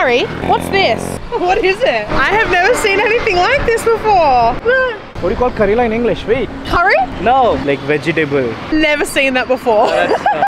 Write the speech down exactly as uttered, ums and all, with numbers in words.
curry? What's this? What is it? I have never seen anything like this before. What do you call curry in English? Wait. Curry? No, like vegetable. Never seen that before.